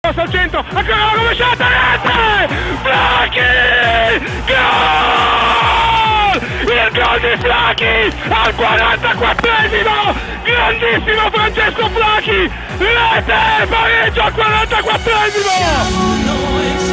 al centro, ancora la rovesciata, rete! Flacchi! Gol! Il gol di Flacchi al 44esimo! Grandissimo Francesco Flacchi! Rete! Pareggio al 44esimo!